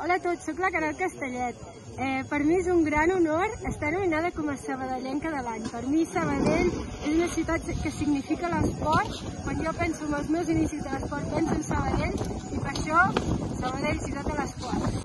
Hola a tots, soc la Carol Castellet. Per mi és un gran honor estar nominada com a sabadellenca de l'any. Per mi Sabadell és una ciutat que significa l'esport. Quan jo penso en els meus inicis de l'esport penso en Sabadell i per això Sabadell, ciutat de l'esport.